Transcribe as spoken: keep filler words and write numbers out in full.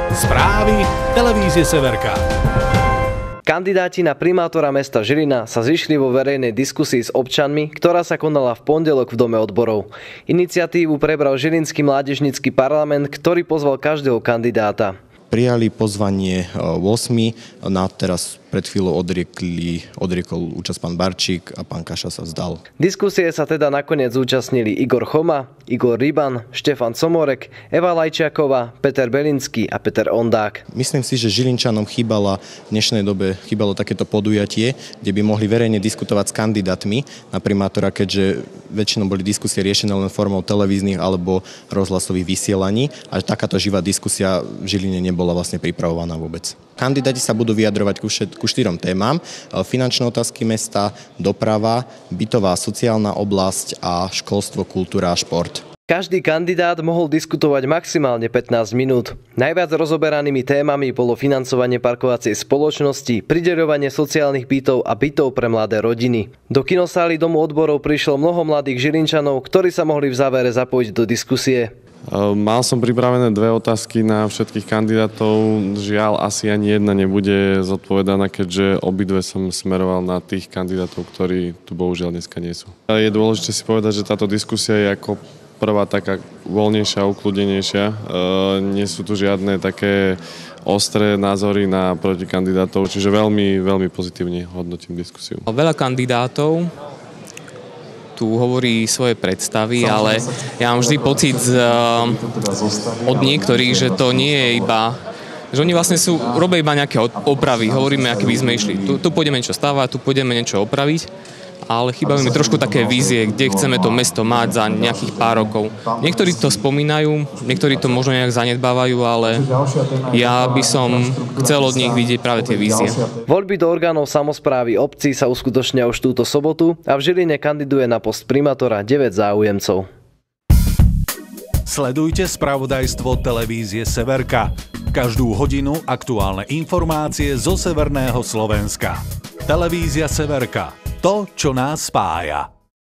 Správy televízie Severka. Kandidáti na primátora mesta Žilina sa zišli vo verejnej diskusii s občanmi, ktorá sa konala v pondelok v Dome odborov. Iniciatívu prebral Žilinský mládežnícky parlament, ktorý pozval každého kandidáta. Prijali pozvanie osem, na teraz pred chvíľou odriekli, odriekol účasť pán Barčík a pán Kaša sa vzdal. Diskusie sa teda nakoniec zúčastnili Igor Choma, Igor Riban, Štefan Somorek, Eva Lajčiaková, Peter Belinský a Peter Ondák. Myslím si, že Žilinčanom chýbala v dnešnej dobe chýbalo takéto podujatie, kde by mohli verejne diskutovať s kandidátmi na primátora, keďže väčšinou boli diskusie riešené len formou televíznych alebo rozhlasových vysielaní a takáto živá diskusia v Žiline nebola vlastne pripravovaná vôbec. Kandidáti sa budú vyjadrovať ku, všet, ku štyrom témam. Finančné otázky mesta, doprava, bytová sociálna oblasť a školstvo, kultúra a šport. Každý kandidát mohol diskutovať maximálne pätnásť minút. Najviac rozoberanými témami bolo financovanie parkovacej spoločnosti, prideľovanie sociálnych bytov a bytov pre mladé rodiny. Do kinosály Domu odborov prišlo mnoho mladých Žilinčanov, ktorí sa mohli v závere zapojiť do diskusie. Mal som pripravené dve otázky na všetkých kandidátov. Žiaľ, asi ani jedna nebude zodpovedaná, keďže obidve som smeroval na tých kandidátov, ktorí tu bohužiaľ dneska nie sú. Je dôležité si povedať, že táto diskusia je ako prvá taká voľnejšia, ukľudnenejšia. E, nie sú tu žiadne také ostré názory na protikandidátov, čiže veľmi, veľmi pozitívne hodnotím diskusiu. Veľa kandidátov tu hovorí svoje predstavy, ale ja mám vždy pocit z, od niektorých, že to nie je iba, že oni vlastne sú, robia iba nejaké opravy, hovoríme, aké by sme išli. Tu, tu pôjdeme niečo stavať, tu pôjdeme niečo opraviť, ale chýbajú mi trošku také vízie, kde chceme to mesto mať za nejakých pár rokov. Niektorí to spomínajú, niektorí to možno nejak zanedbávajú, ale ja by som chcel od nich vidieť práve tie vízie. Voľby do orgánov samosprávy obcí sa uskutočnia už túto sobotu a v Žiline kandiduje na post primátora deväť záujemcov. Sledujte spravodajstvo televízie Severka. Každú hodinu aktuálne informácie zo severného Slovenska. Televízia Severka. To, čo nás spája.